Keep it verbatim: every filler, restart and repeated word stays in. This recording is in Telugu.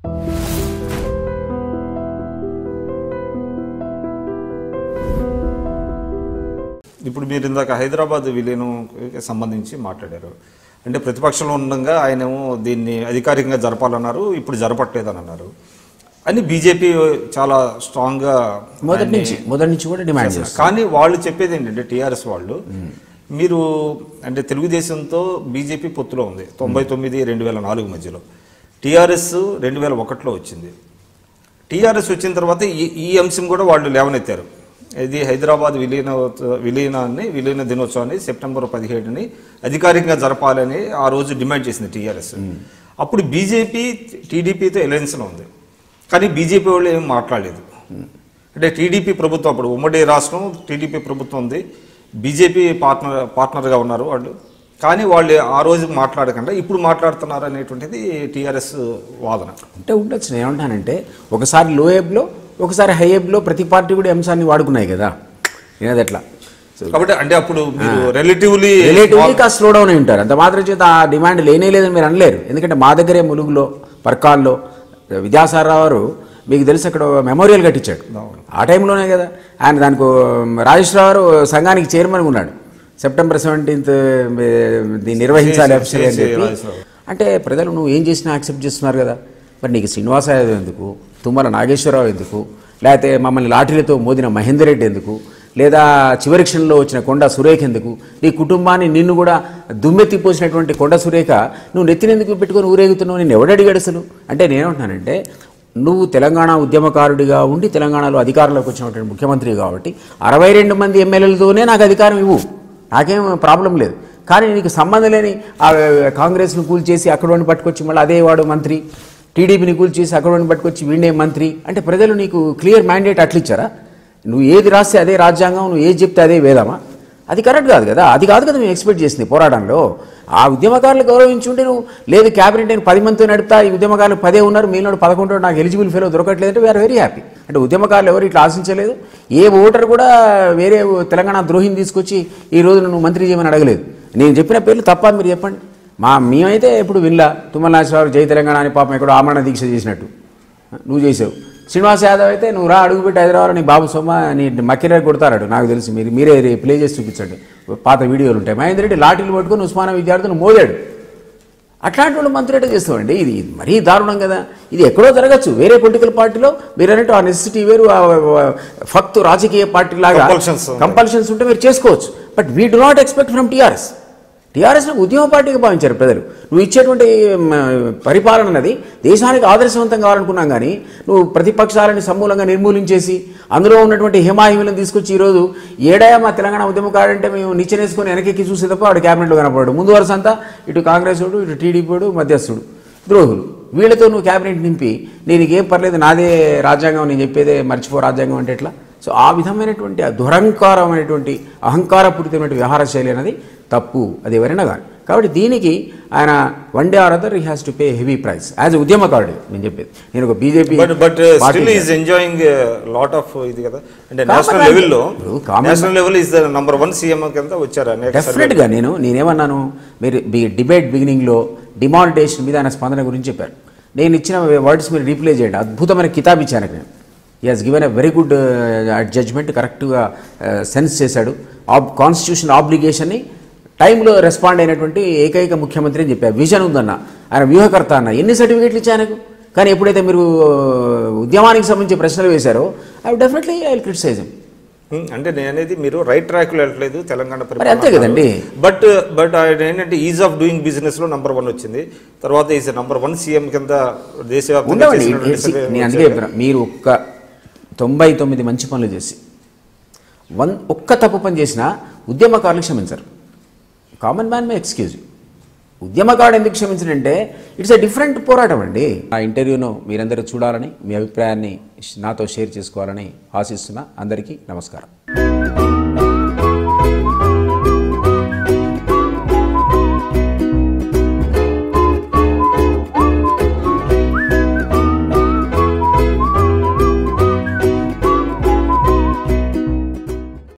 ఇప్పుడు మీరు ఇందాక హైదరాబాద్ విలీనంకి సంబంధించి మాట్లాడారు. అంటే ప్రతిపక్షంలో ఉండగా ఆయనేమో దీన్ని అధికారికంగా జరపాలన్నారు, ఇప్పుడు జరపట్లేదని అన్నారు అని బీజేపీ చాలా స్ట్రాంగ్గా మొదటి నుంచి మొదటి నుంచి కూడా డిమాండ్ చేస్తారు. కానీ వాళ్ళు చెప్పేది ఏంటంటే టీఆర్ఎస్ వాళ్ళు, మీరు అంటే తెలుగుదేశంతో బీజేపీ పొత్తులో ఉంది తొంభై తొమ్మిది రెండు వేల నాలుగు మధ్యలో, టీఆర్ఎస్ రెండు వేల ఒకటిలో వచ్చింది. టీఆర్ఎస్ వచ్చిన తర్వాత ఈ ఈ అంశం కూడా వాళ్ళు లేవనెత్తారు. ఇది హైదరాబాద్ విలీన విలీనాన్ని విలీన దినోత్సవాన్ని సెప్టెంబర్ పదిహేడుని అధికారికంగా జరపాలని ఆ రోజు డిమాండ్ చేసింది టీఆర్ఎస్. అప్పుడు బీజేపీ టీడీపీతో ఎలయన్స్లో ఉంది, కానీ బీజేపీ వాళ్ళు ఏం మాట్లాడలేదు. అంటే టీడీపీ ప్రభుత్వం, అప్పుడు ఉమ్మడి రాష్ట్రం టీడీపీ ప్రభుత్వం ఉంది, బీజేపీ పార్ట్నర్ పార్ట్నర్గా ఉన్నారు వాళ్ళు, కానీ వాళ్ళు ఆ రోజు మాట్లాడకుండా ఇప్పుడు మాట్లాడుతున్నారు అనేటువంటిది టీఆర్ఎస్ వాదన. అంటే ఉండొచ్చు. నేను ఏమంటానంటే ఒకసారి లో ఏబ్లో ఒకసారి హై ఏబ్లో ప్రతి పార్టీ కూడా అంశాన్ని వాడుకున్నాయి కదా, నేనది ఎట్లా కాబట్టి అంటే అప్పుడు మీరు రిలేటివ్లీ రిలేటివ్లీ కాస్త స్లో డౌన్ అయి ఉంటారు. అంత మాత్రం చేత ఆ డిమాండ్ లేనే లేదని మీరు అనలేరు. ఎందుకంటే మా దగ్గరే ములుగులో పర్కాల్లో విద్యాసాగర్ గారు మీకు తెలిసి అక్కడ మెమోరియల్ కట్టించాడు ఆ టైంలోనే కదా. ఆయన దానికి రాజేశ్వరరావు గారు సంఘానికి చైర్మన్గా ఉన్నాడు. సెప్టెంబర్ సెవెంటీన్త్ దీన్ని నిర్వహించాలి అని చెప్పి. అంటే ప్రజలు నువ్వు ఏం చేసినా యాక్సెప్ట్ చేస్తున్నారు కదా. మరి నీకు శ్రీనివాస యాదవ్ ఎందుకు, తుమ్మల నాగేశ్వరరావు ఎందుకు, లేకపోతే మమ్మల్ని లాఠీలతో మోదిన మహేందర్ రెడ్డి ఎందుకు, లేదా చివరి క్షణంలో వచ్చిన కొండ సురేఖ ఎందుకు, నీ కుటుంబాన్ని నిన్ను కూడా దుమ్మెత్తిపోసినటువంటి కొండ సురేఖ నువ్వు నెత్తినెందుకు పెట్టుకొని ఊరేగుతున్నావు, నేను ఎవడడిగాడు అసలు. అంటే నేనేమంటున్నానంటే నువ్వు తెలంగాణ ఉద్యమకారుడిగా ఉండి తెలంగాణలో అధికారంలోకి వచ్చినటువంటి ముఖ్యమంత్రి కాబట్టి అరవై రెండు మంది ఎమ్మెల్యేలతోనే నాకు అధికారం ఇవ్వు, నాకేం ప్రాబ్లం లేదు. కానీ నీకు సంబంధం లేని కాంగ్రెస్ను కూల్చేసి అక్కడోని పట్టుకొచ్చి మళ్ళీ అదే వాడు మంత్రి, టీడీపీని కూల్చేసి అక్కడోని పట్టుకొచ్చి వీడే మంత్రి అంటే ప్రజలు నీకు క్లియర్ మ్యాండేట్ అట్లా ఇచ్చారా? నువ్వు ఏది రాస్తే అదే రాజ్యాంగం, నువ్వు ఏది చెప్తే అదే వేదమా? అది కరెక్ట్ కాదు కదా. అది కాదు కదా మేము ఎక్స్పెక్ట్ చేసింది పోరాటంలో. ఆ ఉద్యమకారులు గౌరవించుంటే నువ్వు లేదు క్యాబినెట్ నేను పది మందితో నడుపుతా, ఈ ఉద్యమకారులు పదే ఉన్నారు, మీలో పదకొండు నాకు ఎలిజిబుల్ ఫెలో దొరకట్లేదంటే వీఆర్ వెరీ హ్యాపీ. అంటే ఉద్యమకారులు ఎవరు ఇట్లా ఆశించలేదు. ఏ ఓటర్ కూడా వేరే తెలంగాణ ద్రోహిని తీసుకొచ్చి ఈ రోజు నువ్వు మంత్రి చేయమని అడగలేదు. నేను చెప్పిన పేర్లు తప్ప మీరు చెప్పండి. మా మేమైతే ఎప్పుడు వినలా తుమ్మల నాగేశ్వరరావు జై తెలంగాణ అని పాపం ఎక్కడో ఆమరణ దీక్ష చేసినట్టు నువ్వు చేసావు. శ్రీనివాస్ యాదవ్ అయితే నువ్వు రా అడుగుపెట్టి హైదరాబాద్ నీ బాబు సొమ్మ నీ మక్కిరే కొడతారాడు నాకు తెలిసి. మీరు మీరే ప్లే చేసి చూపించండి, పాత వీడియోలు ఉంటాయి. మహేందర్ రెడ్డి లాఠీలు పట్టుకుని ఉస్మానియా విద్యార్థులను మోదాడు. అట్లాంటి వాళ్ళు మంత్రి అంటే చేస్తామండి. ఇది మరీ దారుణం కదా. ఇది ఎక్కడో జరగచ్చు వేరే పొలిటికల్ పార్టీలో, మీరు అన్నట్టు ఆ నెసెసిటీ వేరు, ఫక్తు రాజకీయ పార్టీ లాగా కంపల్షన్స్ ఉంటే మీరు చేసుకోవచ్చు. But we do not expect from TRS. టీఆర్ఎస్ను ఉద్యమ పార్టీగా భావించారు ప్రజలు. నువ్వు ఇచ్చేటువంటి పరిపాలన అన్నది దేశానికి ఆదర్శవంతం కావాలనుకున్నాం, కానీ నువ్వు ప్రతిపక్షాలని సమూలంగా నిర్మూలించేసి అందులో ఉన్నటువంటి హిమాహిమలను తీసుకొచ్చి ఈరోజు ఏడాయా మా తెలంగాణ ఉద్యమకారంటే మేము నిచ్చెనేసుకొని వెనకెక్కి చూసే తప్ప వాడు క్యాబినెట్లో కనపడాడు. ముందు వరుస అంతా ఇటు కాంగ్రెస్ వాడు, ఇటు టీడీపీ వాడు, మధ్యస్థుడు, ద్రోహులు. వీళ్ళతో నువ్వు క్యాబినెట్ నింపి నేను ఏం పర్లేదు నాదే రాజ్యాంగం, నేను చెప్పేదే మర్చిపో రాజ్యాంగం అంటే ఎట్లా? సో ఆ విధమైనటువంటి దురహంకారమైనటువంటి అహంకారపూరితమైన వ్యవహార శైలి అనేది తప్పు, అది ఎవరైనా కానీ. కాబట్టి దీనికి ఆయన one day or other he has to pay heavy price as ఉద్యమకారుడు. నేను చెప్పేది నేను ఒక BJP but still is enjoying lot of ఇది కదా. అంటే నేషనల్ లెవెల్లో national level is the number one CM కింద వచ్చారు. డెఫినెట్గా నేను నేనేమన్నాను, మీరు డిబేట్ బిగినింగ్లో డిమానిటేషన్ మీద ఆయన స్పందన గురించి చెప్పారు. నేను ఇచ్చిన వర్డ్స్ మీరు రీప్లే చేయండి. అద్భుతమైన కితాబ్ ఇచ్చాను నేను. He has given a very good judgement, కరెక్ట్గా సెన్స్ చేశాడు. ఆబ్ కాన్స్టిట్యూషన్ ఆబ్లిగేషన్ని టైంలో రెస్పాండ్ అయినటువంటి ఏకైక ముఖ్యమంత్రి అని చెప్పారు. విజన్ ఉందన్న, ఆయన వ్యూహకర్త అన్న, ఎన్ని సర్టిఫికేట్లు ఇచ్చా ఆయనకు. కానీ ఎప్పుడైతే మీరు ఉద్యమానికి సంబంధించి ప్రశ్నలు వేశారో I definitely I will criticise him. అంటే నేను అనేది మీరు రైట్ ట్రాక్లో వెళ్ళట్లేదు తెలంగాణ పరిపాలన, అంతే కదండి. బట్ బట్ ఏంటంటే ఈజ్ ఆఫ్ డూయింగ్ బిజినెస్ లో నంబర్ వన్ వచ్చింది. తర్వాత ఈజ్ నంబర్ వన్ సీఎం కింద దేశవ్యాప్తంగా నేను అందుకే చెప్తున్నా, మీరు ఒక్క తొంభై తొమ్మిది మంచి పనులు చేసి వన్ ఒక్క తప్పు పని చేసినా ఉద్యమకారులు క్షమించరు. Common man may excuse. ఉద్యమకారుడు ఎందుకు క్షమించడంటే ఇట్స్ ఎ డిఫరెంట్ పోరాటం అండి. ఆ ఇంటర్వ్యూను మీరందరూ చూడాలని, మీ అభిప్రాయాన్ని నాతో షేర్ చేసుకోవాలని ఆశిస్తున్నా. అందరికీ నమస్కారం.